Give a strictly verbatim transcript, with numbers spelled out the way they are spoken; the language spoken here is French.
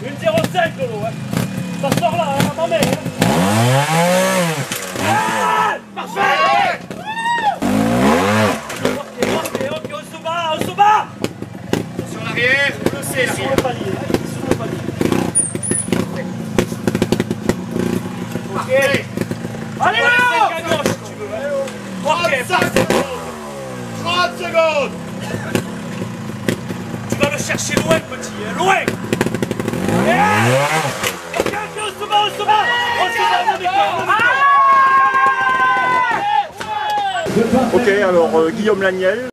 Une zéro cinq Lolo, ouais. Ça sort là, hein, à ma main. Hein. Ah, parfait. Ok, ok, ok, on se bat, on se bat. Sur l'arrière, le C Sur l'arrière. le palier, hein, sur le palier. Ok. Allez là à gauche si tu veux. Hein. Ok, parfait. trente secondes. Tu vas le chercher loin, petit, hein, loin. Allez. Ok, ok, on se bat, on se bat. On se bat, on se bat. Ok, alors euh, Guillaume Laniel.